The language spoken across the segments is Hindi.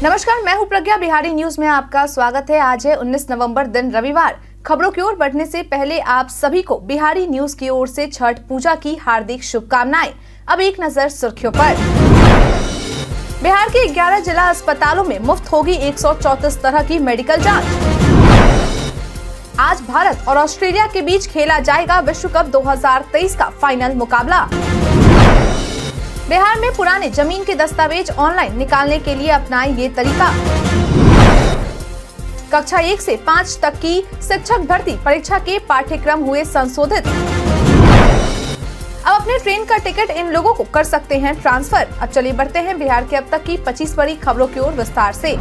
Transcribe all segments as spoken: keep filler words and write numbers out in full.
नमस्कार, मैं हूं प्रज्ञा। बिहारी न्यूज में आपका स्वागत है। आज है उन्नीस नवंबर, दिन रविवार। खबरों की ओर बढ़ने से पहले आप सभी को बिहारी न्यूज की ओर से छठ पूजा की हार्दिक शुभकामनाएं। अब एक नजर सुर्खियों पर। बिहार के ग्यारह जिला अस्पतालों में मुफ्त होगी एक सौ चौंतीस तरह की मेडिकल जांच। आज भारत और ऑस्ट्रेलिया के बीच खेला जाएगा विश्व कप दो हज़ार तेईस का फाइनल मुकाबला। बिहार में पुराने जमीन के दस्तावेज ऑनलाइन निकालने के लिए अपनाएं ये तरीका। कक्षा एक से पाँच तक की शिक्षक भर्ती परीक्षा के पाठ्यक्रम हुए संशोधित। अब अपने ट्रेन का टिकट इन लोगों को कर सकते हैं ट्रांसफर। अब चलिए बढ़ते हैं बिहार के अब तक की पच्चीस बड़ी खबरों की ओर विस्तार से।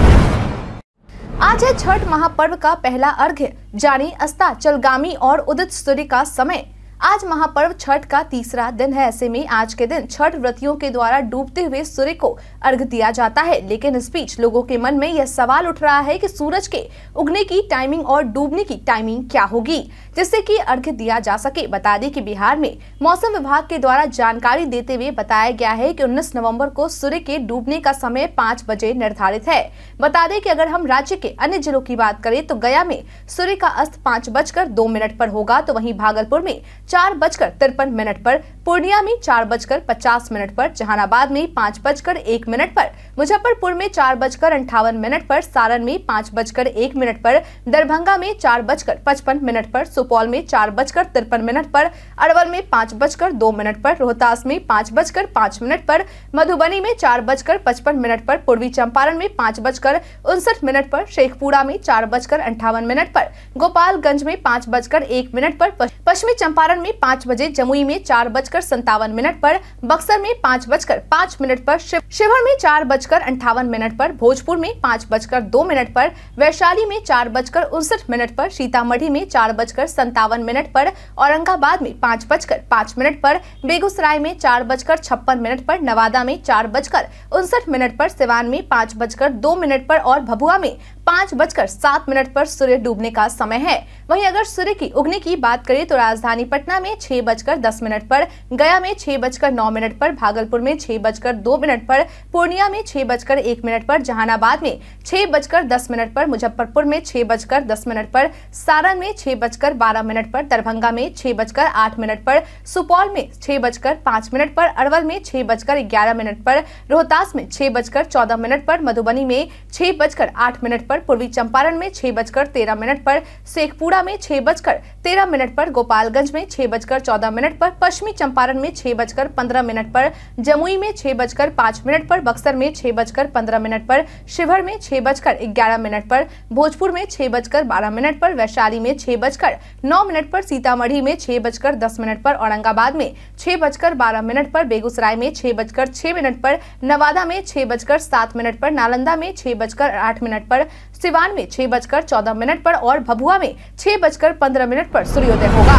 आज है छठ महापर्व का पहला अर्घ्य, जानी अस्ताचलगामी और उदित सूर्य का समय। आज महापर्व छठ का तीसरा दिन है। ऐसे में आज के दिन छठ व्रतियों के द्वारा डूबते हुए सूर्य को अर्घ्य दिया जाता है। लेकिन इस बीच लोगों के मन में यह सवाल उठ रहा है कि सूरज के उगने की टाइमिंग और डूबने की टाइमिंग क्या होगी, जिससे कि अर्घ्य दिया जा सके। बता दें कि बिहार में मौसम विभाग के द्वारा जानकारी देते हुए बताया गया है कि उन्नीस नवंबर को सूर्य के डूबने का समय पाँच बजे निर्धारित है। बता दें कि अगर हम राज्य के अन्य जिलों की बात करें तो गया में सूर्य का अस्त पाँच बजकर दो मिनट पर होगा, तो वहीं भागलपुर में चार बजकर तिरपन मिनट पर, पूर्णिया में चार बजकर पचास मिनट पर, जहानाबाद में पाँच बजकर एक मिनट पर, मुजफ्फरपुर में चार बजकर अंठावन मिनट पर, सारण में पाँच बजकर एक मिनट पर, दरभंगा में चार बजकर पचपन मिनट पर, सुपौल में चार बजकर तिरपन मिनट पर, अरवल में पाँच बजकर दो मिनट पर, रोहतास में पाँच बजकर पाँच मिनट पर, मधुबनी में चार बजकर पचपन मिनट पर, पूर्वी चंपारण में पाँच बजकर उनसठ मिनट पर, शेखपुरा में चार बजकर अंठावन मिनट पर, गोपालगंज में पाँच बजकर एक मिनट पर, पश्चिमी चंपारण में पाँच बजे, जमुई में चार बजकर संतावन मिनट पर, बक्सर में पाँच बजकर पाँच मिनट पर, शिवहर में चार बजकर अंठावन मिनट पर, भोजपुर में पाँच बजकर दो मिनट पर, वैशाली में चार बजकर उनसठ मिनट पर, सीतामढ़ी में चार बजकर संतावन मिनट पर, औरंगाबाद में पाँच बजकर पाँच मिनट पर, बेगूसराय में चार बजकर छप्पन मिनट पर, नवादा में चार बजकर उनसठ मिनट पर, सिवान में पाँच बजकर दो मिनट पर और भभुआ में पाँच बजकर सात मिनट पर सूर्य डूबने का समय है। वहीं अगर सूर्य की उगने की बात करें तो राजधानी पटना में छह बजकर दस मिनट पर, गया में छह बजकर नौ मिनट पर, भागलपुर में छह बजकर दो मिनट पर, पूर्णिया में छह बजकर एक मिनट पर, जहानाबाद में छह बजकर दस मिनट पर, मुजफ्फरपुर में छह बजकर दस मिनट पर, सारण में छह बजकर बारह मिनट पर, दरभंगा में छह बजकर आठ मिनट पर, सुपौल में छह बजकर पाँच मिनट पर, अरवल में छह बजकर ग्यारह मिनट पर, रोहतास में छह बजकर चौदह मिनट पर, मधुबनी में छह बजकर आठ मिनट पर, पूर्वी चंपारण में छह बजकर तेरह मिनट पर, शेखपुरा में छह बजकर तेरह मिनट पर, गोपालगंज में छह बजकर चौदह मिनट पर, पश्चिमी चंपारण में छह बजकर पंद्रह मिनट पर, जमुई में छह बजकर पाँच मिनट पर, बक्सर में छह बजकर पंद्रह मिनट पर, शिवहर में छह बजकर ग्यारह मिनट पर, भोजपुर में छह बजकर बारह मिनट पर, वैशाली में छह बजकर नौ मिनट पर, सीतामढ़ी में छह बजकर दस मिनट पर, औरंगाबाद में छह बजकर बारह मिनट पर, बेगूसराय में छह बजकर छह मिनट पर, नवादा में छह बजकर सात मिनट पर, नालंदा में छह बजकर आठ मिनट पर, सिवान में छह बजकर चौदह मिनट पर और भभुआ में छह बजकर पंद्रह मिनट पर सूर्योदय होगा।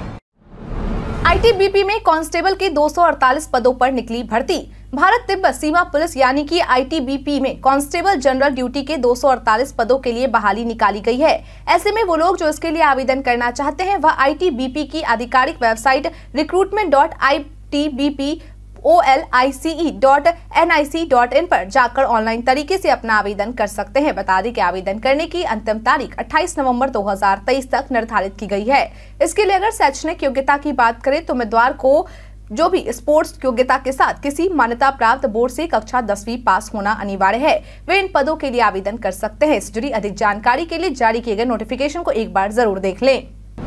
आईटीबीपी में कांस्टेबल के दो सौ अड़तालीस पदों पर निकली भर्ती। भारत तिब्बत सीमा पुलिस यानी कि आईटीबीपी में कांस्टेबल जनरल ड्यूटी के दो सौ अड़तालीस पदों के लिए बहाली निकाली गई है। ऐसे में वो लोग जो इसके लिए आवेदन करना चाहते हैं वह आईटीबीपी की आधिकारिक website recruitment dot I T B P O L I C E dot N I C dot in पर जाकर ऑनलाइन तरीके से अपना आवेदन कर सकते हैं। बता दें कि आवेदन करने की अंतिम तारीख अट्ठाईस नवंबर दो हज़ार तेईस तक निर्धारित की गई है। इसके लिए अगर शैक्षणिक योग्यता की बात करें तो उम्मीदवार को जो भी स्पोर्ट्स योग्यता के साथ किसी मान्यता प्राप्त बोर्ड से कक्षा दसवीं पास होना अनिवार्य है। वे इन पदों के लिए आवेदन कर सकते हैं। इससे जुड़ी अधिक जानकारी के लिए जारी किए गए नोटिफिकेशन को एक बार जरूर देख लें।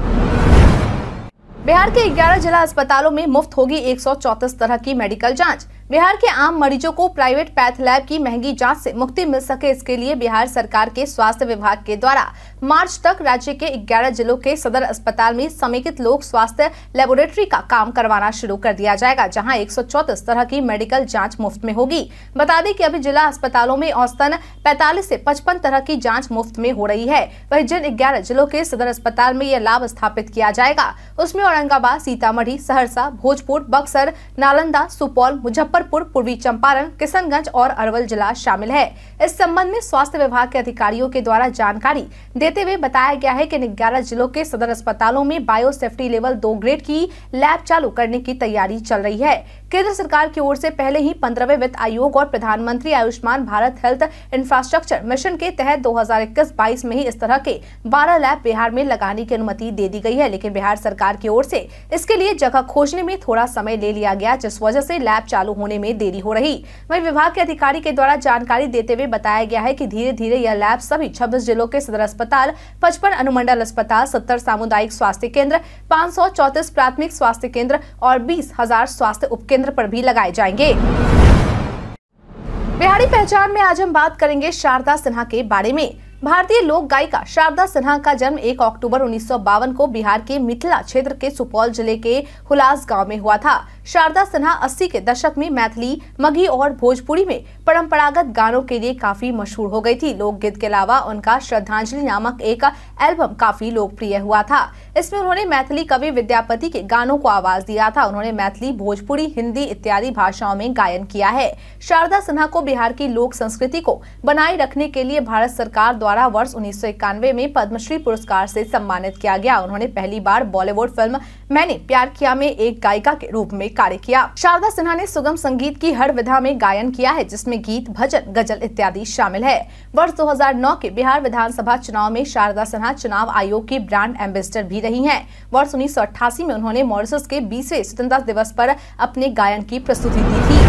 बिहार के ग्यारह जिला अस्पतालों में मुफ्त होगी एक सौ चौंतीस तरह की मेडिकल जांच। बिहार के आम मरीजों को प्राइवेट पैथ लैब की महंगी जांच से मुक्ति मिल सके, इसके लिए बिहार सरकार के स्वास्थ्य विभाग के द्वारा मार्च तक राज्य के ग्यारह जिलों के सदर अस्पताल में समेकित लोक स्वास्थ्य लेबोरेटरी का काम करवाना शुरू कर दिया जाएगा, जहां एक सौ चौंतीस तरह की मेडिकल जांच मुफ्त में होगी। बता दें कि अभी जिला अस्पतालों में औसतन पैंतालीस से पचपन तरह की जाँच मुफ्त में हो रही है। वही जिन ग्यारह जिलों के सदर अस्पताल में यह लाभ स्थापित किया जाएगा उसमें औरंगाबाद, सीतामढ़ी, सहरसा, भोजपुर, बक्सर, नालंदा, सुपौल, मुजफ्फरपुर, पूर्वी चंपारण, किशनगंज और अरवल जिला शामिल है। इस संबंध में स्वास्थ्य विभाग के अधिकारियों के द्वारा जानकारी देते हुए बताया गया है कि ग्यारह जिलों के सदर अस्पतालों में बायो सेफ्टी लेवल दो ग्रेड की लैब चालू करने की तैयारी चल रही है। केंद्र सरकार की ओर से पहले ही पंद्रहवें वित्त आयोग और प्रधानमंत्री Ayushman Bharat health infrastructure mission के तहत दो हजार इक्कीस बाईस में ही इस तरह के बारह लैब बिहार में लगाने की अनुमति दे दी गई है, लेकिन बिहार सरकार की ओर से इसके लिए जगह खोजने में थोड़ा समय ले लिया गया, जिस वजह से लैब चालू होने में देरी हो रही। वहीं विभाग के अधिकारी के द्वारा जानकारी देते हुए बताया गया है कि धीरे धीरे यह लैब सभी छब्बीस जिलों के सदर अस्पताल, पचपन अनुमंडल अस्पताल, सत्तर सामुदायिक स्वास्थ्य केंद्र, पाँच सौ चौंतीस प्राथमिक स्वास्थ्य केंद्र और बीस हजार स्वास्थ्य उपकेंद्र पर भी लगाए जाएंगे। बिहारी पहचान में आज हम बात करेंगे शारदा सिन्हा के बारे में। भारतीय लोक गायिका शारदा सिन्हा का जन्म एक अक्टूबर उन्नीस सौ बावन को बिहार के मिथिला क्षेत्र के सुपौल जिले के हुलास गांव में हुआ था। शारदा सिन्हा अस्सी के दशक में मैथिली, मगही और भोजपुरी में परंपरागत गानों के लिए काफी मशहूर हो गई थी। लोकगीत के अलावा उनका श्रद्धांजलि नामक एक एल्बम काफी लोकप्रिय हुआ था। इसमें उन्होंने मैथिली कवि विद्यापति के गानों को आवाज दिया था। उन्होंने मैथिली, भोजपुरी, हिंदी इत्यादि भाषाओं में गायन किया है। शारदा सिन्हा को बिहार की लोक संस्कृति को बनाए रखने के लिए भारत सरकार द्वारा वर्ष उन्नीस सौ इक्यानवे में पद्मश्री पुरस्कार से सम्मानित किया गया। उन्होंने पहली बार बॉलीवुड फिल्म मैंने प्यार किया में एक गायिका के रूप में कार्य किया। शारदा सिन्हा ने सुगम संगीत की हर विधा में गायन किया है, जिसमें गीत, भजन, गजल इत्यादि शामिल है। वर्ष दो हजार नौ के बिहार विधानसभा चुनाव में शारदा सिन्हा चुनाव आयोग की ब्रांड एम्बेसडर भी रही हैं। वर्ष उन्नीस सौ अट्ठासी में उन्होंने मॉरिशस के बीसवें स्वतंत्रता दिवस पर अपने गायन की प्रस्तुति दी थी।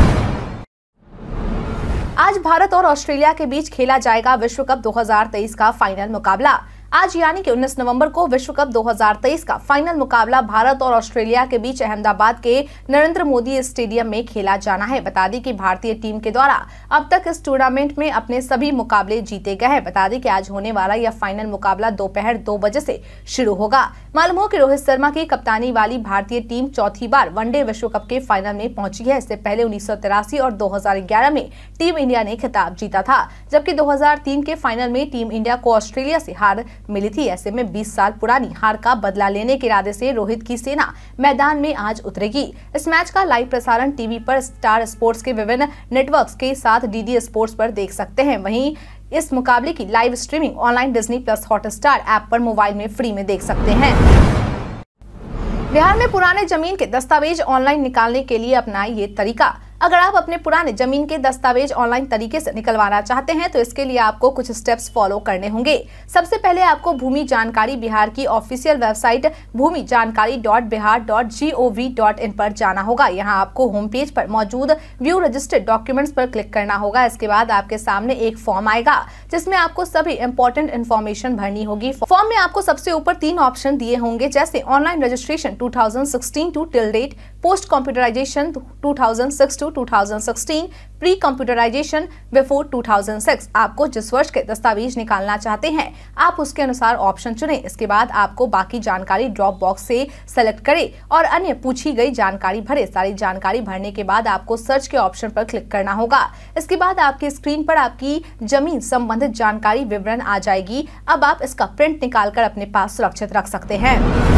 आज भारत और ऑस्ट्रेलिया के बीच खेला जाएगा विश्व कप दो हजार तेईस का फाइनल मुकाबला। आज यानी कि उन्नीस नवंबर को विश्व कप दो हजार तेईस का फाइनल मुकाबला भारत और ऑस्ट्रेलिया के बीच अहमदाबाद के नरेंद्र मोदी स्टेडियम में खेला जाना है। बता दें कि भारतीय टीम के द्वारा अब तक इस टूर्नामेंट में अपने सभी मुकाबले जीते गए हैं। बता दें कि आज होने वाला यह फाइनल मुकाबला दोपहर दो बजे से शुरू होगा। मालूम हो कि रोहित शर्मा की कप्तानी वाली भारतीय टीम चौथी बार वनडे विश्व कप के फाइनल में पहुंची है। इससे पहले उन्नीस सौ तिरासी और दो हजार ग्यारह में टीम इंडिया ने खिताब जीता था, जबकि दो हजार तीन के फाइनल में टीम इंडिया को ऑस्ट्रेलिया से हार मिली थी। ऐसे में बीस साल पुरानी हार का बदला लेने के इरादे से रोहित की सेना मैदान में आज उतरेगी। इस मैच का लाइव प्रसारण टीवी पर स्टार स्पोर्ट्स के विभिन्न नेटवर्क्स के साथ डीडी स्पोर्ट्स पर देख सकते हैं। वहीं इस मुकाबले की live streaming online Disney plus Hotstar app पर मोबाइल में फ्री में देख सकते हैं। बिहार में पुराने जमीन के दस्तावेज ऑनलाइन निकालने के लिए अपनाए ये तरीका। अगर आप अपने पुराने जमीन के दस्तावेज ऑनलाइन तरीके से निकलवाना चाहते हैं तो इसके लिए आपको कुछ स्टेप्स फॉलो करने होंगे। सबसे पहले आपको भूमि जानकारी बिहार की official website Bhumi Jankari dot Bihar dot G O V dot in पर जाना होगा। यहाँ आपको होम पेज पर मौजूद व्यू रजिस्टर्ड डॉक्यूमेंट्स पर क्लिक करना होगा। इसके बाद आपके सामने एक फॉर्म आएगा जिसमें आपको सभी इंपॉर्टेंट इन्फॉर्मेशन भरनी होगी। फॉर्म में आपको सबसे ऊपर तीन ऑप्शन दिए होंगे, जैसे online registration two thousand sixteen to till date, post computerization two thousand six to two thousand sixteen, pre computerization before two thousand six. आपको जिस वर्ष के दस्तावेज निकालना चाहते हैं आप उसके अनुसार ऑप्शन चुनें। इसके बाद आपको बाकी जानकारी ड्रॉप बॉक्स से सेलेक्ट करें और अन्य पूछी गई जानकारी भरें। सारी जानकारी भरने के बाद आपको सर्च के ऑप्शन पर क्लिक करना होगा। इसके बाद आपकी स्क्रीन पर आपकी जमीन संबंधित जानकारी विवरण आ जाएगी। अब आप इसका प्रिंट निकालकर अपने पास सुरक्षित रख सकते हैं।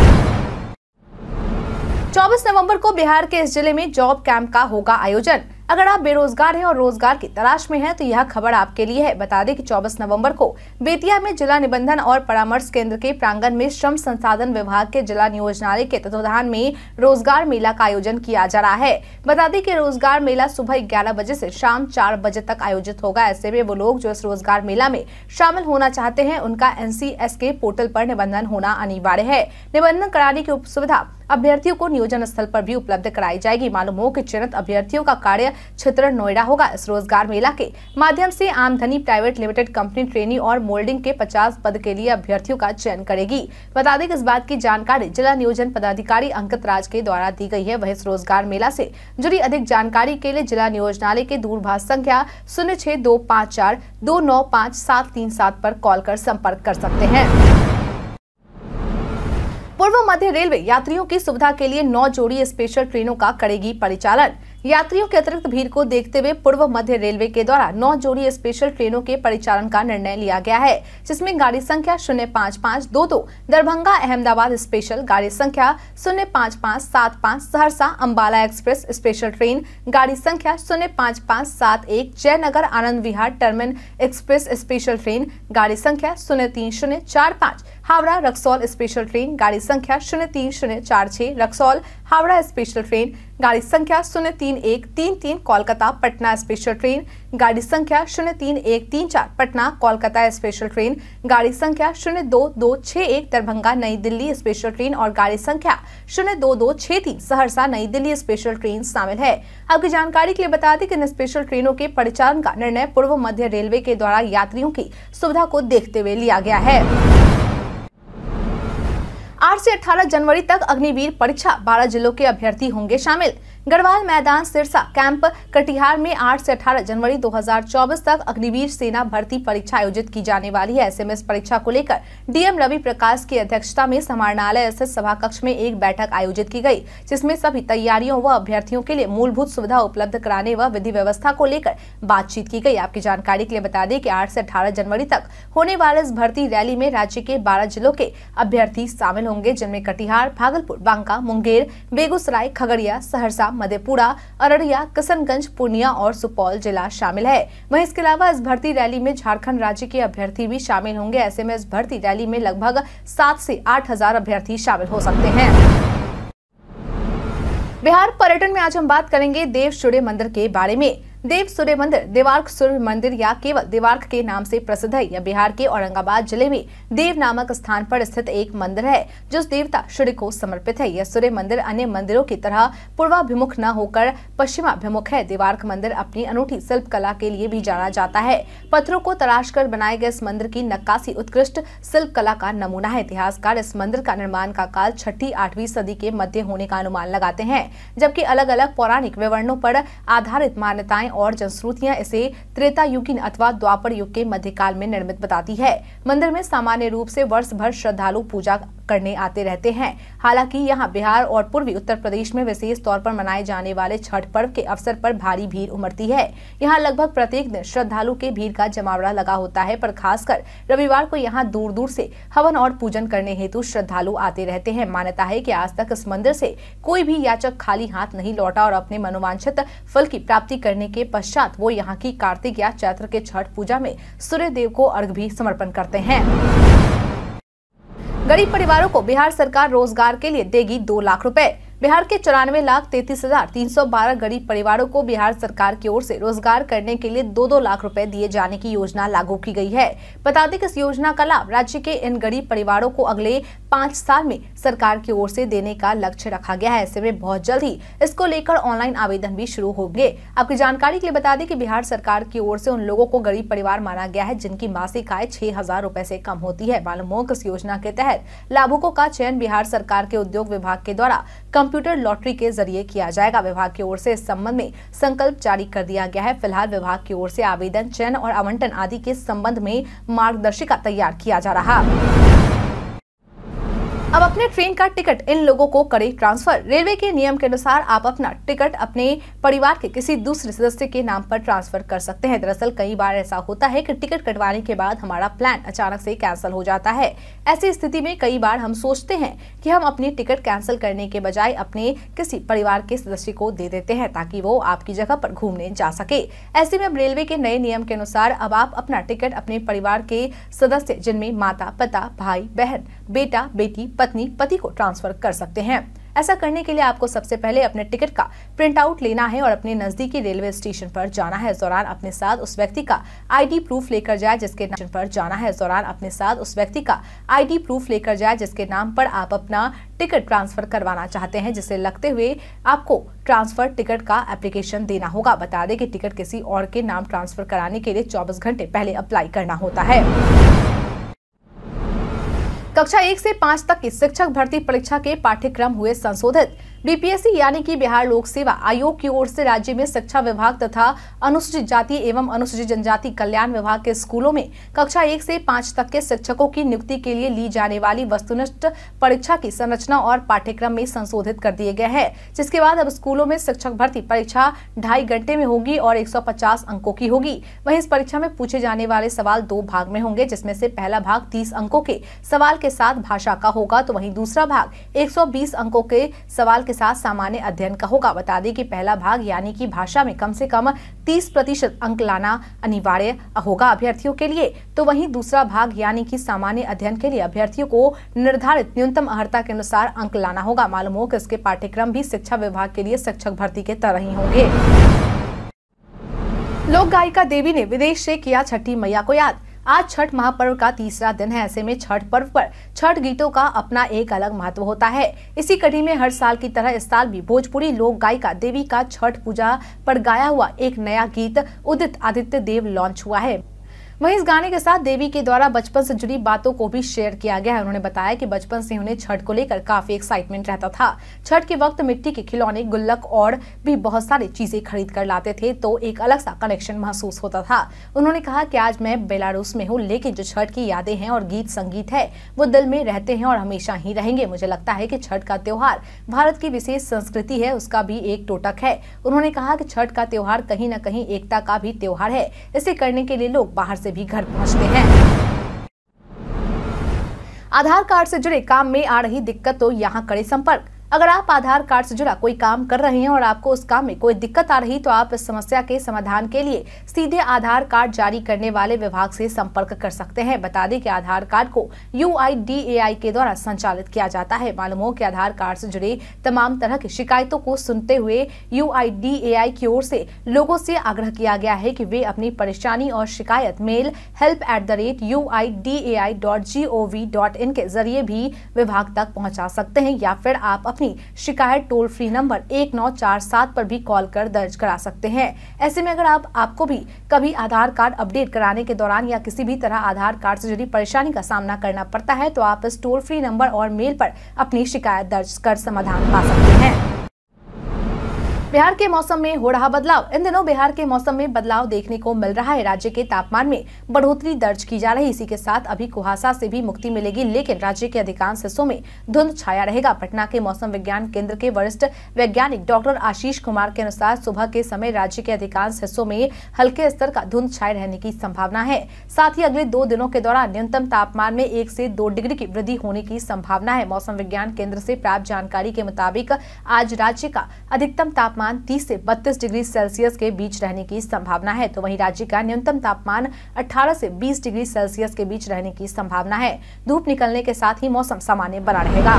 चौबीस नवंबर को बिहार के इस जिले में जॉब कैंप का होगा आयोजन। अगर आप बेरोजगार हैं और रोजगार की तलाश में हैं तो यह खबर आपके लिए है। बता दें कि चौबीस नवंबर को बेतिया में जिला निबंधन और परामर्श केंद्र के प्रांगण में श्रम संसाधन विभाग के जिला नियोजनालय के तत्वाधान में रोजगार मेला का आयोजन किया जा रहा है। बता दें कि रोजगार मेला सुबह ग्यारह बजे से शाम चार बजे तक आयोजित होगा। ऐसे में वो लोग जो इस रोजगार मेला में शामिल होना चाहते हैं उनका एन सी एस के पोर्टल पर निबंधन होना अनिवार्य है। निबंधन कराने की सुविधा अभ्यर्थियों को नियोजन स्थल पर भी उपलब्ध कराई जाएगी। मालूम हो कि चयनित अभ्यर्थियों का कार्य क्षेत्र नोएडा होगा। इस रोजगार मेला के माध्यम से Amdhani private limited company trainee और मोल्डिंग के पचास पद के लिए अभ्यर्थियों का चयन करेगी। बता दें कि इस बात की जानकारी जिला नियोजन पदाधिकारी अंकित राज के द्वारा दी गई है। वह इस रोजगार मेला से जुड़ी अधिक जानकारी के लिए जिला नियोजनालय के दूरभाष संख्या शून्य छह दो पाँच चार दो नौ पाँच सात तीन सात पर कॉल कर संपर्क कर सकते हैं। पूर्व मध्य रेलवे यात्रियों की सुविधा के लिए नौ जोड़ी स्पेशल ट्रेनों का करेगी परिचालन। यात्रियों के अतिरिक्त भीड़ को देखते हुए पूर्व मध्य रेलवे के द्वारा नौ जोड़ी स्पेशल ट्रेनों के परिचालन का निर्णय लिया गया है, जिसमें गाड़ी संख्या शून्य पाँच पाँच दो दो दरभंगा अहमदाबाद स्पेशल, गाड़ी संख्या शून्य पाँच पाँच सात पाँच Saharsa Ambala express special train, गाड़ी संख्या शून्य पाँच पाँच सात एक Jaynagar Anand Vihar terminal express special train, गाड़ी संख्या शून्य तीन शून्य चार पाँच हावड़ा रक्सौल स्पेशल ट्रेन गाड़ी संख्या शून्य तीन शून्य चार छह रक्सौल हावड़ा स्पेशल ट्रेन गाड़ी संख्या शून्य तीन एक तीन तीन कोलकाता पटना स्पेशल ट्रेन गाड़ी संख्या शून्य तीन एक तीन चार पटना कोलकाता स्पेशल ट्रेन गाड़ी संख्या शून्य दो दो छह एक दरभंगा नई दिल्ली स्पेशल ट्रेन और गाड़ी संख्या शून्य दो दो छह तीन सहरसा नई दिल्ली स्पेशल ट्रेन शामिल है। आपकी जानकारी के लिए बता दें कि इन स्पेशल ट्रेनों के परिचालन का निर्णय पूर्व मध्य रेलवे के द्वारा यात्रियों की सुविधा को देखते हुए लिया गया है। आठ से अठारह जनवरी तक अग्निवीर परीक्षा बारह जिलों के अभ्यर्थी होंगे शामिल। गढ़वाल मैदान सिरसा कैंप कटिहार में आठ से अठारह जनवरी दो हज़ार चौबीस तक अग्निवीर सेना भर्ती परीक्षा आयोजित की जाने वाली है। ऐसे में इस परीक्षा को लेकर डीएम रवि प्रकाश की अध्यक्षता में समाहरणालय स्थित सभा कक्ष में एक बैठक आयोजित की गई, जिसमें सभी तैयारियों व अभ्यर्थियों के लिए मूलभूत सुविधा उपलब्ध कराने व विधि व्यवस्था को लेकर बातचीत की गई। आपकी जानकारी के लिए बता दें कि आठ से अठारह जनवरी तक होने वाले इस भर्ती रैली में राज्य के बारह जिलों के अभ्यर्थी शामिल होंगे, जिनमें कटिहार, भागलपुर, बांका, मुंगेर, बेगूसराय, खगड़िया, सहरसा, मधेपुरा, अररिया, किशनगंज, पूर्णिया और सुपौल जिला शामिल है। वहीं इसके अलावा इस भर्ती रैली में झारखंड राज्य के अभ्यर्थी भी शामिल होंगे। ऐसे में इस भर्ती रैली में लगभग सात से आठ हजार अभ्यर्थी शामिल हो सकते हैं। बिहार पर्यटन में आज हम बात करेंगे देव सूर्य मंदिर के बारे में। देव सूर्य मंदिर देवार्क सूर्य मंदिर या केवल देवार्क के नाम से प्रसिद्ध है। यह बिहार के औरंगाबाद जिले में देव नामक स्थान पर स्थित एक मंदिर है जो देवता सूर्य को समर्पित है। यह सूर्य मंदिर अन्य मंदिरों की तरह पूर्वाभिमुख न होकर पश्चिमाभिमुख है। देवार्क मंदिर अपनी अनूठी शिल्प कला के लिए भी जाना जाता है। पत्थरों को तराश कर बनाए गए इस मंदिर की नक्काशी उत्कृष्ट शिल्प कला का नमूना है। इतिहासकार इस मंदिर का निर्माण का काल छठी आठवीं सदी के मध्य होने का अनुमान लगाते हैं, जबकि अलग अलग पौराणिक विवरणों पर आधारित मान्यताएं और जनश्रुतियां इसे त्रेता युगीन अथवा द्वापर युग के मध्यकाल में निर्मित बताती है। मंदिर में सामान्य रूप से वर्ष भर श्रद्धालु पूजा करने आते रहते हैं। हालांकि यहाँ बिहार और पूर्वी उत्तर प्रदेश में विशेष तौर पर मनाए जाने वाले छठ पर्व के अवसर पर भारी भीड़ उमड़ती है। यहाँ लगभग प्रत्येक दिन श्रद्धालु के भीड़ का जमावड़ा लगा होता है, पर खासकर रविवार को यहाँ दूर दूर से हवन और पूजन करने हेतु श्रद्धालु आते रहते हैं। मान्यता है कि आज तक इस मंदिर से कोई भी याचक खाली हाथ नहीं लौटा और अपने मनोवांछित फल की प्राप्ति करने के पश्चात वो यहाँ की कार्तिक या चैत्र के छठ पूजा में सूर्य देव को अर्घ भी समर्पण करते हैं। गरीब परिवारों को बिहार सरकार रोजगार के लिए देगी दो लाख रुपए। बिहार के चौरानवे लाख तैतीस हजार तीन सौ बारह गरीब परिवारों को बिहार सरकार की ओर से रोजगार करने के लिए दो दो लाख रुपए दिए जाने की योजना लागू की गई है। बता दें कि इस योजना का लाभ राज्य के इन गरीब परिवारों को अगले पाँच साल में सरकार की ओर से देने का लक्ष्य रखा गया है। ऐसे में बहुत जल्द ही इसको लेकर ऑनलाइन आवेदन भी शुरू होंगे। आपकी जानकारी के लिए बता दें कि बिहार सरकार की ओर से उन लोगों को गरीब परिवार माना गया है जिनकी मासिक आय छह हजार रूपए से कम होती है। मालूम हो कि इस योजना के तहत लाभुकों का चयन बिहार सरकार के उद्योग विभाग के द्वारा कंप्यूटर लॉटरी के जरिए किया जाएगा। विभाग की ओर से इस संबंध में संकल्प जारी कर दिया गया है। फिलहाल विभाग की ओर से आवेदन, चयन और आवंटन आदि के संबंध में मार्गदर्शिका तैयार किया जा रहा। अब अपने ट्रेन का टिकट इन लोगों को करें ट्रांसफर। रेलवे के नियम के अनुसार आप अपना टिकट अपने परिवार के किसी दूसरे सदस्य के नाम पर ट्रांसफर कर सकते हैं। दरअसल कई बार ऐसा होता है कि टिकट कटवाने के बाद हमारा प्लान अचानक से कैंसिल हो जाता है। ऐसी स्थिति में कई बार हम सोचते हैं कि हम अपनी टिकट कैंसिल करने के बजाय अपने किसी परिवार के सदस्य को दे देते हैं ताकि वो आपकी जगह पर घूमने जा सके। ऐसे में अब रेलवे के नए नियम के अनुसार अब आप अपना टिकट अपने परिवार के सदस्य जिनमें माता, पिता, भाई, बहन, बेटा, बेटी, पत्नी, पति को ट्रांसफर कर सकते हैं। ऐसा करने के लिए आपको सबसे पहले अपने टिकट का प्रिंट आउट लेना है और अपने नजदीकी रेलवे स्टेशन पर जाना है। इस दौरान अपने साथ उस व्यक्ति का आईडी प्रूफ लेकर जाए जिसके नाम पर जाना है। इस दौरान अपने साथ उस व्यक्ति का आईडी प्रूफ लेकर जाए जिसके नाम पर आप अपना टिकट ट्रांसफर करवाना चाहते हैं, जिसे लगते हुए आपको ट्रांसफर टिकट का एप्लीकेशन देना होगा। बता दें कि टिकट किसी और के नाम ट्रांसफर कराने के लिए चौबीस घंटे पहले अप्लाई करना होता है। कक्षा एक से पाँच तक की शिक्षक भर्ती परीक्षा के पाठ्यक्रम हुए संशोधित। बीपीएससी यानी कि बिहार लोक सेवा आयोग की ओर से राज्य में शिक्षा विभाग तथा अनुसूचित जाति एवं अनुसूचित जनजाति कल्याण विभाग के स्कूलों में कक्षा एक से पाँच तक के शिक्षकों की नियुक्ति के लिए ली जाने वाली वस्तुनिष्ठ परीक्षा की संरचना और पाठ्यक्रम में संशोधित कर दिए गए हैं, जिसके बाद अब स्कूलों में शिक्षक भर्ती परीक्षा ढाई घंटे में होगी और एक सौ पचास अंकों की होगी। वहीं इस परीक्षा में पूछे जाने वाले सवाल दो भाग में होंगे, जिसमें से पहला भाग तीस अंकों के सवाल के साथ भाषा का होगा, तो वहीं दूसरा भाग एक सौ बीस अंकों के सवाल के के साथ सामान्य अध्ययन का होगा। बता दें कि पहला भाग यानी कि भाषा में कम से कम तीस प्रतिशत अंक लाना अनिवार्य होगा अभ्यर्थियों के लिए, तो वहीं दूसरा भाग यानी कि सामान्य अध्ययन के लिए अभ्यर्थियों को निर्धारित न्यूनतम अर्हता के अनुसार अंक लाना होगा। मालूम हो कि इसके पाठ्यक्रम भी शिक्षा विभाग के लिए शिक्षक भर्ती के तरह ही होंगे। लोक गायिका देवी ने विदेश से किया छठी मैया को याद। आज छठ महापर्व का तीसरा दिन है। ऐसे में छठ पर्व पर छठ गीतों का अपना एक अलग महत्व होता है। इसी कड़ी में हर साल की तरह इस साल भी भोजपुरी लोक गायिका देवी का छठ पूजा पर गाया हुआ एक नया गीत उदित आदित्य देव लॉन्च हुआ है। वहीं इस गाने के साथ देवी के द्वारा बचपन से जुड़ी बातों को भी शेयर किया गया है। उन्होंने बताया कि बचपन से उन्हें छठ को लेकर काफी एक्साइटमेंट रहता था। छठ के वक्त मिट्टी के खिलौने, गुल्लक और भी बहुत सारी चीजें खरीद कर लाते थे, तो एक अलग सा कनेक्शन महसूस होता था। उन्होंने कहा कि आज मैं बेलारूस में हूँ, लेकिन जो छठ की यादें हैं और गीत संगीत है वो दिल में रहते हैं और हमेशा ही रहेंगे। मुझे लगता है कि छठ का त्योहार भारत की विशेष संस्कृति है, उसका भी एक टोटक है। उन्होंने कहा कि छठ का त्योहार कहीं न कहीं एकता का भी त्योहार है। इसे करने के लिए लोग बाहर से भी घर पहुंचते हैं। आधार कार्ड से जुड़े काम में आ रही दिक्कत, तो यहां करें संपर्क। अगर आप आधार कार्ड से जुड़ा कोई काम कर रहे हैं और आपको उस काम में कोई दिक्कत आ रही, तो आप इस समस्या के समाधान के लिए सीधे आधार कार्ड जारी करने वाले विभाग से संपर्क कर सकते हैं। बता दें कि आधार कार्ड को U I D A I के द्वारा संचालित किया जाता है। मालूम हो कि आधार कार्ड से जुड़े तमाम तरह की शिकायतों को सुनते हुए यू आई डी ए आई की ओर से लोगों से आग्रह किया गया है कि वे अपनी परेशानी और शिकायत mail help at the rate U I D A I dot G O V dot in के जरिए भी विभाग तक पहुंचा सकते हैं, या फिर आप अपनी शिकायत टोल फ्री नंबर एक नौ चार सात पर भी कॉल कर दर्ज करा सकते हैं। ऐसे में अगर आप आपको भी कभी आधार कार्ड अपडेट कराने के दौरान या किसी भी तरह आधार कार्ड से जुड़ी परेशानी का सामना करना पड़ता है, तो आप इस टोल फ्री नंबर और मेल पर अपनी शिकायत दर्ज कर समाधान पा सकते हैं। बिहार के मौसम में हो रहा बदलाव। इन दिनों बिहार के मौसम में बदलाव देखने को मिल रहा है। राज्य के तापमान में बढ़ोतरी दर्ज की जा रही है। इसी के साथ अभी कुहासा से भी मुक्ति मिलेगी, लेकिन राज्य के अधिकांश हिस्सों में धुंध छाया रहेगा। पटना के मौसम विज्ञान केंद्र के वरिष्ठ वैज्ञानिक डॉक्टर आशीष कुमार के अनुसार सुबह के समय राज्य के अधिकांश हिस्सों में हल्के स्तर का धुंध छाये रहने की संभावना है। साथ ही अगले दो दिनों के दौरान न्यूनतम तापमान में एक से दो डिग्री की वृद्धि होने की संभावना है। मौसम विज्ञान केंद्र से प्राप्त जानकारी के मुताबिक आज राज्य का अधिकतम तापमान तीस से बत्तीस डिग्री सेल्सियस के बीच रहने की संभावना है, तो वहीं राज्य का न्यूनतम तापमान अठारह से बीस डिग्री सेल्सियस के बीच रहने की संभावना है। धूप निकलने के साथ ही मौसम सामान्य बना रहेगा।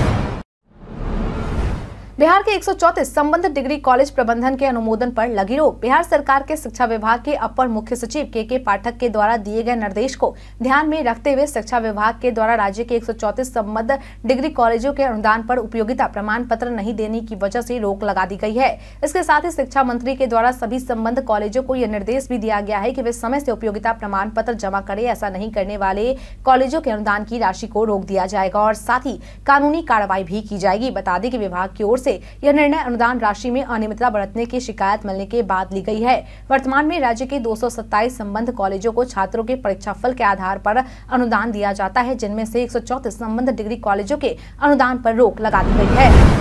बिहार के एक सौ चौंतीस संबंधित डिग्री कॉलेज प्रबंधन के अनुमोदन पर लगी रोक। बिहार सरकार के शिक्षा विभाग के अपर मुख्य सचिव के के पाठक के द्वारा दिए गए निर्देश को ध्यान में रखते हुए शिक्षा विभाग के द्वारा राज्य के एक सौ चौंतीस संबद्ध डिग्री कॉलेजों के अनुदान पर उपयोगिता प्रमाण पत्र नहीं देने की वजह से रोक लगा दी गई है। इसके साथ ही शिक्षा मंत्री के द्वारा सभी संबद्ध कॉलेजों को यह निर्देश भी दिया गया है कि वे समय से उपयोगिता प्रमाण पत्र जमा करें। ऐसा नहीं करने वाले कॉलेजों के अनुदान की राशि को रोक दिया जाएगा और साथ ही कानूनी कार्रवाई भी की जाएगी। बता दें कि विभाग की ओर से यह निर्णय अनुदान राशि में अनियमितता बरतने की शिकायत मिलने के बाद ली गई है। वर्तमान में राज्य के दो सौ सत्ताईस संबद्ध कॉलेजों को छात्रों के परीक्षाफल के आधार पर अनुदान दिया जाता है, जिनमें से एक सौ चौंतीस संबद्ध डिग्री कॉलेजों के अनुदान पर रोक लगा दी गई है।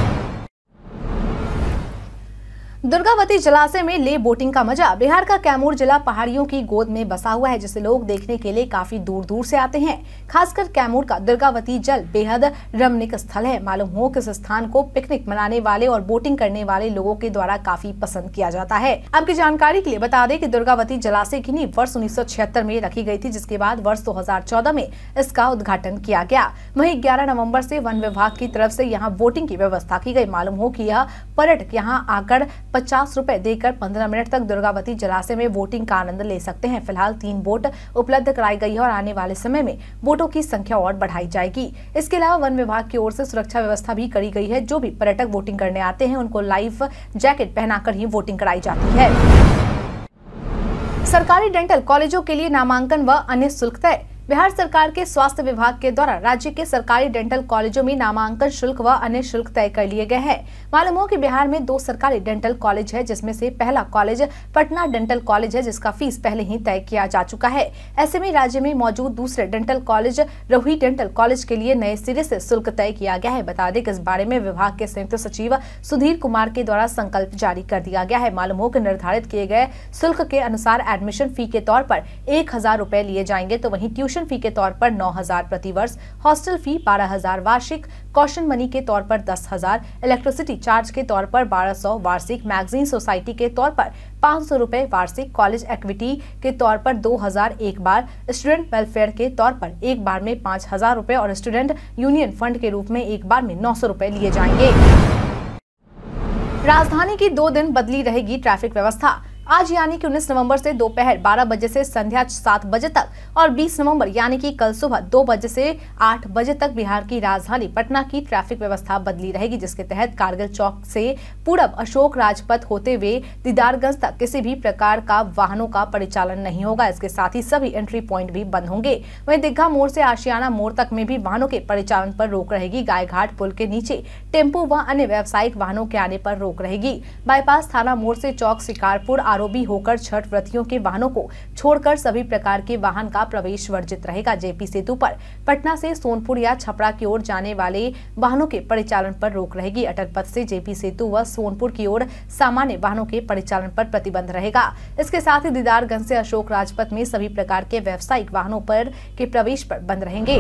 दुर्गावती जलाशय में ले बोटिंग का मजा। बिहार का कैमूर जिला पहाड़ियों की गोद में बसा हुआ है, जिसे लोग देखने के लिए काफी दूर दूर से आते हैं। खासकर कैमूर का दुर्गावती जल बेहद रमणीक स्थल है। मालूम हो कि इस स्थान को पिकनिक मनाने वाले और बोटिंग करने वाले लोगों के द्वारा काफी पसंद किया जाता है। आपकी जानकारी के लिए बता दें कि दुर्गावती जलाशय की नींव वर्ष उन्नीस सौ छिहत्तर में रखी गई थी, जिसके बाद वर्ष दो हजार चौदह में इसका उद्घाटन किया गया। वहीं ग्यारह नवम्बर से वन विभाग की तरफ से यहाँ बोटिंग की व्यवस्था की गई। मालूम हो कि यह पर्यटक यहाँ आकर पचास रुपए देकर पंद्रह मिनट तक दुर्गावती जलाशय में बोटिंग का आनंद ले सकते हैं। फिलहाल तीन बोट उपलब्ध कराई गई है और आने वाले समय में बोटों की संख्या और बढ़ाई जाएगी। इसके अलावा वन विभाग की ओर से सुरक्षा व्यवस्था भी करी गई है। जो भी पर्यटक बोटिंग करने आते हैं उनको लाइफ जैकेट पहनाकर ही बोटिंग कराई जाती है। सरकारी डेंटल कॉलेजों के लिए नामांकन व अन्य शुल्क तय। बिहार सरकार के स्वास्थ्य विभाग के द्वारा राज्य के सरकारी डेंटल कॉलेजों में नामांकन शुल्क व अन्य शुल्क तय कर लिए गए हैं। मालूम हो कि बिहार में दो सरकारी डेंटल कॉलेज है, जिसमें से पहला कॉलेज पटना डेंटल कॉलेज है, जिसका फीस पहले ही तय किया जा चुका है। ऐसे में राज्य में मौजूद दूसरे dental college Rahui dental college के लिए नए सिरे से शुल्क तय किया गया है। बता दें कि इस बारे में विभाग के संयुक्त सचिव सुधीर कुमार के द्वारा संकल्प जारी कर दिया गया है। मालूम हो कि निर्धारित किए गए शुल्क के अनुसार एडमिशन फी के तौर पर एक हजार रुपए लिए जाएंगे, तो वहीं ट्यूशन ट्यूशन फी के तौर पर नौ हजार प्रति वर्ष, हॉस्टल फी बारह हजार वार्षिक, कॉशन मनी के तौर पर दस हजार, इलेक्ट्रिसिटी चार्ज के तौर पर बारह सौ वार्षिक, मैगजीन सोसाइटी के तौर पर पाँच सौ रुपए वार्षिक, कॉलेज एक्विटी के तौर पर दो हजार एक बार, स्टूडेंट वेलफेयर के तौर पर एक बार में पाँच हजार रुपए और स्टूडेंट यूनियन फंड के रूप में एक बार में नौ सौ रुपए लिए जाएंगे। राजधानी की दो दिन बदली रहेगी ट्रैफिक व्यवस्था। आज यानी कि उन्नीस नवंबर से दोपहर बारह बजे से संध्या सात बजे तक और बीस नवंबर यानी कि कल सुबह दो बजे से आठ बजे तक बिहार की राजधानी पटना की ट्रैफिक व्यवस्था बदली रहेगी, जिसके तहत कारगिल चौक से पूरब अशोक राजपथ होते हुए दीदारगंज तक किसी भी प्रकार का वाहनों का परिचालन नहीं होगा। इसके साथ ही सभी एंट्री पॉइंट भी बंद होंगे। वहीं दीघा मोड़ से आशियाना मोड़ तक में भी वाहनों के परिचालन पर रोक रहेगी। गायघाट पुल के नीचे टेम्पो व अन्य व्यावसायिक वाहनों के आने पर रोक रहेगी। बाईपास थाना मोड़ से चौक शिकारपुर आरोबी होकर छठ व्रतियों के वाहनों को छोड़कर सभी प्रकार के वाहन का प्रवेश वर्जित रहेगा। जेपी सेतु पर पटना से सोनपुर या छपरा की ओर जाने वाले वाहनों के परिचालन पर रोक रहेगी। अटल पथ से जेपी सेतु व सोनपुर की ओर सामान्य वाहनों के परिचालन पर प्रतिबंध रहेगा। इसके साथ ही दीदारगंज से अशोक राजपथ में सभी प्रकार के व्यावसायिक वाहनों पर के प्रवेश पर बंद रहेंगे।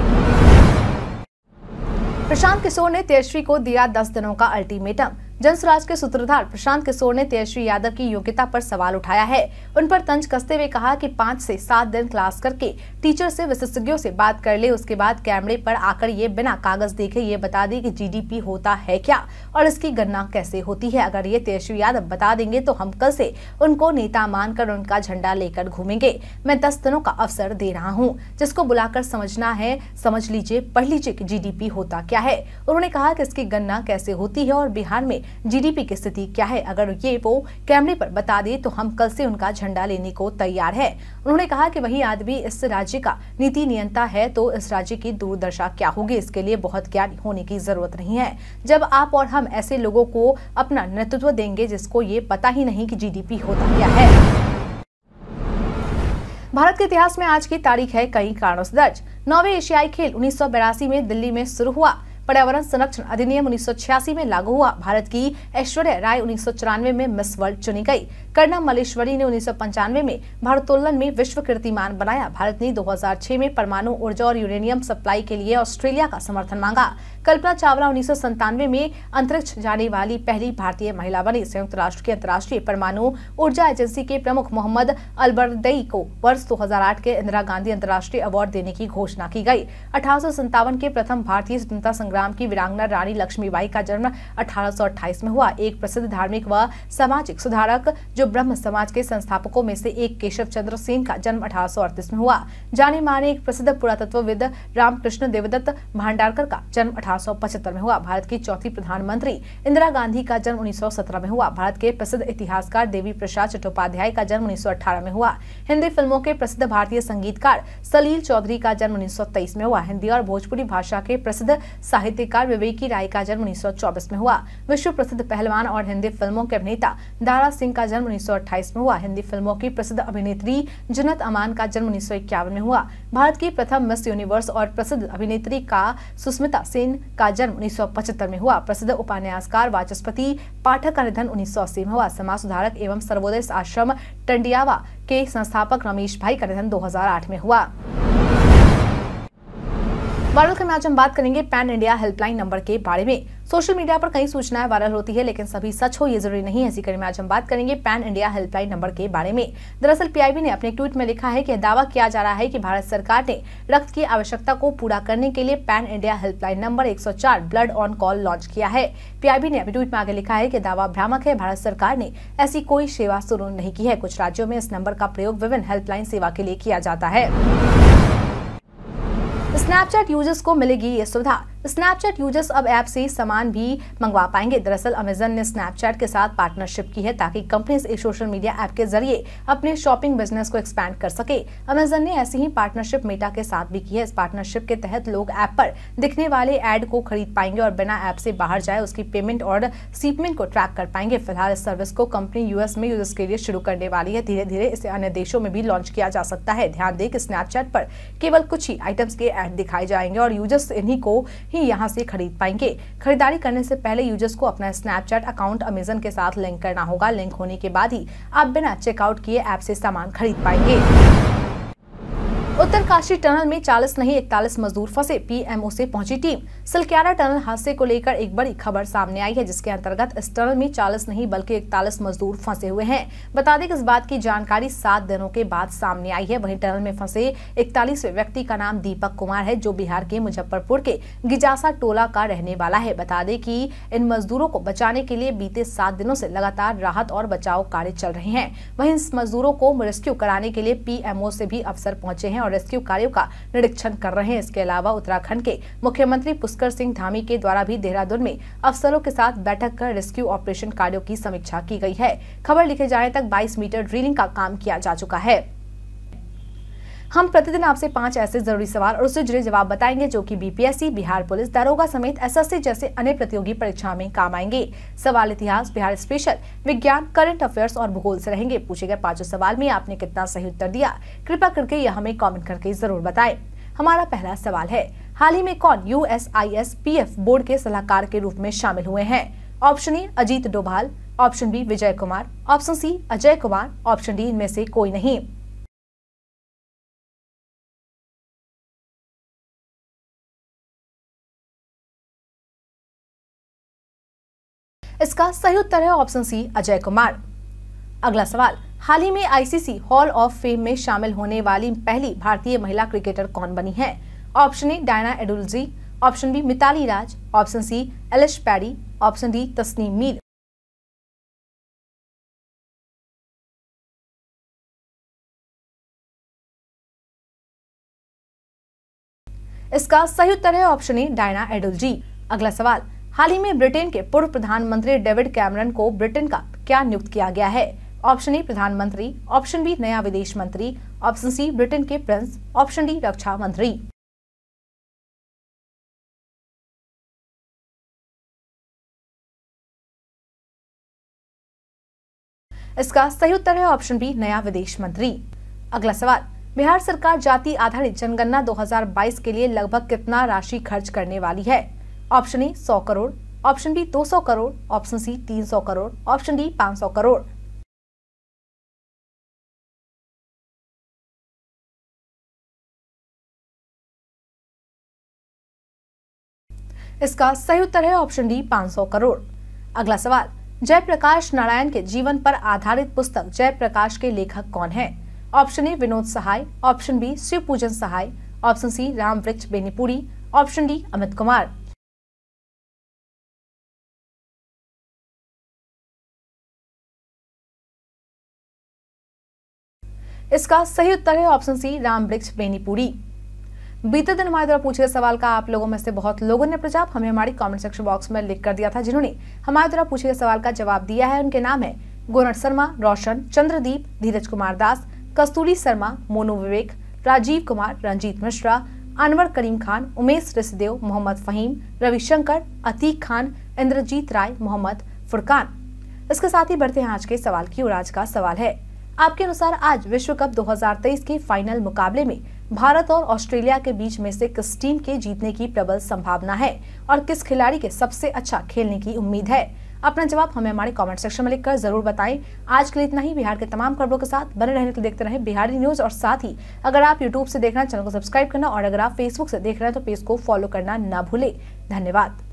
प्रशांत किशोर ने तेजस्वी को दिया दस दिनों का अल्टीमेटम। जनसुराज के सूत्रधार प्रशांत किशोर ने तेजस्वी यादव की योग्यता पर सवाल उठाया है। उन पर तंज कसते हुए कहा कि पाँच से सात दिन क्लास करके टीचर से विशेषज्ञों से बात कर ले, उसके बाद कैमरे पर आकर ये बिना कागज देखे ये बता दे कि जीडीपी होता है क्या और इसकी गणना कैसे होती है। अगर ये तेजस्वी यादव बता देंगे तो हम कल से उनको नेता मानकर उनका झंडा लेकर घूमेंगे। मैं दस दिनों का अवसर दे रहा हूँ, जिसको बुलाकर समझना है समझ लीजिए, पढ़ लीजिए कि जीडीपी होता क्या है। उन्होंने कहा कि इसकी गणना कैसे होती है और बिहार में जीडीपी की स्थिति क्या है। अगर ये वो कैमरे पर बता दे तो हम कल से उनका झंडा लेने को तैयार है। उन्होंने कहा कि वही आदमी इस राज्य का नीति नियंता है तो इस राज्य की दूरदर्शा क्या होगी, इसके लिए बहुत ज्ञानी होने की जरूरत नहीं है। जब आप और हम ऐसे लोगों को अपना नेतृत्व देंगे जिसको ये पता ही नहीं कि जीडीपी होता क्या है। भारत के इतिहास में आज की तारीख है कई कारणों से दर्ज। नौवें एशियाई खेल उन्नीस सौ बिरासी में दिल्ली में शुरू हुआ। पर्यावरण संरक्षण अधिनियम उन्नीस सौ छियासी में लागू हुआ। भारत की ऐश्वर्या राय उन्नीस सौ चौरानवे में मिस वर्ल्ड चुनी गई। कर्णम मल्लेश्वरी ने उन्नीस सौ पंचानवे में भारोत्तोलन में विश्व कीर्तिमान बनाया। भारत ने दो हज़ार छह में परमाणु ऊर्जा और यूरेनियम सप्लाई के लिए ऑस्ट्रेलिया का समर्थन मांगा। कल्पना चावला उन्नीस सौ संतानवे में अंतरिक्ष जाने वाली पहली भारतीय महिला बनी। संयुक्त राष्ट्र की अंतर्राष्ट्रीय परमाणु ऊर्जा एजेंसी के प्रमुख मोहम्मद अलबरदई को वर्ष दो हज़ार आठ के इंदिरा गांधी अंतर्राष्ट्रीय अवार्ड देने की घोषणा की गई। अठारह सौ संतावन के प्रथम भारतीय स्वतंत्रता संग्राम की वीरांगना रानी लक्ष्मीबाई का जन्म अठारह सौ अट्ठाईस में हुआ। एक प्रसिद्ध धार्मिक व सामाजिक सुधारक जो ब्रह्म समाज के संस्थापकों में से एक केशव चंद्र सेन का जन्म अठारह सौ अड़तीस में हुआ। जाने माने एक प्रसिद्ध पुरातत्वविद रामकृष्ण देवदत्त भांडारकर का जन्म अठारह सौ पचहत्तर में हुआ। भारत की चौथी प्रधानमंत्री इंदिरा गांधी का जन्म उन्नीस सौ सत्रह में हुआ। भारत के प्रसिद्ध इतिहासकार देवी प्रसाद चट्टोपाध्याय का जन्म उन्नीस सौ अठारह में हुआ। हिंदी फिल्मों के प्रसिद्ध भारतीय संगीतकार सलील चौधरी का जन्म उन्नीस सौ तेईस में हुआ। हिंदी और भोजपुरी भाषा के प्रसिद्ध साहित्यकार विवेकी राय का जन्म उन्नीस सौ चौबीस में हुआ। विश्व प्रसिद्ध पहलवान और हिंदी फिल्मों के अभिनेता दारा सिंह का जन्म उन्नीस सौ अट्ठाईस में हुआ। हिंदी फिल्मों की प्रसिद्ध अभिनेत्री जन्नत अमान का जन्म उन्नीस सौ इक्यावन में हुआ। भारत की प्रथम मिस यूनिवर्स और प्रसिद्ध अभिनेत्री का सुस्मिता सेन का जन्म उन्नीस सौ पचहत्तर में हुआ। प्रसिद्ध उपन्यासकार वाचस्पति पाठक का निधन उन्नीस सौ अस्सी में हुआ। समाज सुधारक एवं सर्वोदय आश्रम टंडियावा के संस्थापक रमेश भाई का निधन दो हज़ार आठ में हुआ। वायरल में आज हम बात करेंगे पैन इंडिया हेल्पलाइन नंबर के बारे में। सोशल मीडिया पर कई सूचनाएं वायरल होती है, लेकिन सभी सच हो ये जरूरी नहीं है। इसी कड़ी में आज हम बात करेंगे पैन इंडिया हेल्पलाइन नंबर के बारे में। दरअसल पीआईबी ने अपने ट्वीट में लिखा है कि दावा किया जा रहा है कि भारत सरकार ने रक्त की आवश्यकता को पूरा करने के लिए पैन इंडिया हेल्पलाइन नंबर एक सौ चार ब्लड ऑन कॉल लॉन्च किया है। पीआईबी ने अपने ट्वीट में आगे लिखा है कि दावा भ्रामक है। भारत सरकार ने ऐसी कोई सेवा शुरू नहीं की है। कुछ राज्यों में इस नंबर का प्रयोग विभिन्न हेल्पलाइन सेवा के लिए किया जाता है। स्नैपचैट यूजर्स को मिलेगी ये सुविधा। स्नैपचैट यूजर्स अब ऐप से सामान भी मंगवा पाएंगे। दरअसल अमेजन ने स्नैपचैट के साथ पार्टनरशिप की है ताकि कंपनी इस सोशल मीडिया ऐप के जरिए अपने शॉपिंग बिजनेस को एक्सपैंड कर सके। अमेजन ने ऐसी ही पार्टनरशिप मेटा के साथ भी की है। इस पार्टनरशिप के तहत लोग ऐप पर दिखने वाले ऐड को खरीद पाएंगे और बिना ऐप से बाहर जाए उसकी पेमेंट और शिपमेंट को ट्रैक कर पाएंगे। फिलहाल इस सर्विस को कंपनी यूएस में यूजर्स के लिए शुरू करने वाली है। धीरे धीरे इसे अन्य देशों में भी लॉन्च किया जा सकता है। ध्यान दें कि स्नैपचैट पर केवल कुछ ही आइटम्स के ऐड दिखाए जाएंगे और यूजर्स इन्हीं को ही यहाँ से खरीद पाएंगे। खरीदारी करने से पहले यूजर्स को अपना स्नैपचैट अकाउंट अमेजन के साथ लिंक करना होगा। लिंक होने के बाद ही आप बिना चेकआउट किए ऐप से सामान खरीद पाएंगे। उत्तरकाशी टनल में चालीस नहीं इकतालीस मजदूर फंसे, पीएमओ से पहुंची टीम। सिलक्यारा टनल हादसे को लेकर एक बड़ी खबर सामने आई है, जिसके अंतर्गत इस टनल में चालीस नहीं बल्कि इकतालीस मजदूर फंसे हुए हैं। बता दें कि इस बात की जानकारी सात दिनों के बाद सामने आई है। वहीं टनल में फंसे इकतालीसवें व्यक्ति का नाम दीपक कुमार है, जो बिहार के मुजफ्फरपुर के गिजासा टोला का रहने वाला है। बता दें कि इन मजदूरों को बचाने के लिए बीते सात दिनों से लगातार राहत और बचाव कार्य चल रहे हैं। वहीं इस मजदूरों को रेस्क्यू कराने के लिए पीएमओ से भी अफसर पहुंचे हैं और रेस्क्यू कार्यों का निरीक्षण कर रहे हैं। इसके अलावा उत्तराखंड के मुख्यमंत्री पुष्कर सिंह धामी के द्वारा भी देहरादून में अफसरों के साथ बैठक कर रेस्क्यू ऑपरेशन कार्यों की समीक्षा की गई है। खबर लिखे जाने तक बाईस मीटर ड्रिलिंग का काम किया जा चुका है। हम प्रतिदिन आपसे पांच ऐसे जरूरी सवाल और उससे जुड़े जवाब बताएंगे, जो कि बीपीएससी, बिहार पुलिस, दारोगा समेत एसएससी जैसे अन्य प्रतियोगी परीक्षा में काम आएंगे। सवाल इतिहास, बिहार स्पेशल, विज्ञान, करंट अफेयर्स और भूगोल से रहेंगे। पूछे गए पांचों सवाल में आपने कितना सही उत्तर दिया, कृपया करके यह हमें कॉमेंट करके जरूर बताएं। हमारा पहला सवाल है, हाल ही में कौन यूएसआईएस पीएफ बोर्ड के सलाहकार के रूप में शामिल हुए हैं? Option A Ajit Doval, option B Vijay Kumar, option C Ajay Kumar, option D इनमें से कोई नहीं। इसका सही उत्तर है ऑप्शन सी अजय कुमार। अगला सवाल, हाल ही में आईसीसी हॉल ऑफ फेम में शामिल होने वाली पहली भारतीय महिला क्रिकेटर कौन बनी है? Option A Diana Edulji, option B Mithali Raj, option C Ellyse Perry, option D Tasneem Mir. इसका सही उत्तर है ऑप्शन ए डायना एडुल्जी। अगला सवाल, हाल ही में ब्रिटेन के पूर्व प्रधानमंत्री डेविड कैमरन को ब्रिटेन का क्या नियुक्त किया गया है? ऑप्शन ए प्रधानमंत्री, ऑप्शन बी नया विदेश मंत्री, ऑप्शन सी ब्रिटेन के प्रिंस, ऑप्शन डी रक्षा मंत्री। इसका सही उत्तर है ऑप्शन बी नया विदेश मंत्री। अगला सवाल, बिहार सरकार जाति आधारित जनगणना दो हज़ार बाईस के लिए लगभग कितना राशि खर्च करने वाली है? ऑप्शन ए सौ करोड़, ऑप्शन बी दो सौ करोड़, ऑप्शन सी तीन सौ करोड़, ऑप्शन डी पाँच सौ करोड़। इसका सही उत्तर है ऑप्शन डी पाँच सौ करोड़। अगला सवाल, जयप्रकाश नारायण के जीवन पर आधारित पुस्तक जयप्रकाश के लेखक कौन है? Option A Vinod Sahay, option B Shiv Pujan Sahay, option C Ram Vriksh Benipuri, option D Amit Kumar. इसका सही उत्तर है ऑप्शन सी राम वृक्ष बेनीपुरी। बीते दिन हमारे द्वारा पूछे गए सवाल का आप लोगों में से बहुत लोगों ने जवाब हमें हमारी कमेंट सेक्शन बॉक्स में लिख कर दिया था। जिन्होंने हमारे द्वारा पूछे गए सवाल का जवाब दिया है उनके नाम है गोनट शर्मा, रोशन, चंद्रदीप, धीरज कुमार दास, कस्तूरी शर्मा, मोनू विवेक, राजीव कुमार, रंजीत मिश्रा, अनवर करीम खान, उमेश ऋषिदेव, मोहम्मद फहीम, रविशंकर, अतीक खान, इंद्रजीत राय, मोहम्मद फुरकान। इसके साथ ही बढ़ते हैं आज के सवाल की ओर। आज का सवाल है, आपके अनुसार आज विश्व कप दो हज़ार तेईस के फाइनल मुकाबले में भारत और ऑस्ट्रेलिया के बीच में से किस टीम के जीतने की प्रबल संभावना है और किस खिलाड़ी के सबसे अच्छा खेलने की उम्मीद है? अपना जवाब हमें हमारे कमेंट सेक्शन में लिखकर जरूर बताएं। आज के लिए इतना ही। बिहार के तमाम खबरों के साथ बने रहने के लिए देखते रहें बिहारी न्यूज। और साथ ही अगर आप यूट्यूब से देख रहे हैं चैनल को सब्सक्राइब करना और अगर आप फेसबुक से देख रहे हैं तो पेज को फॉलो करना ना भूले। धन्यवाद।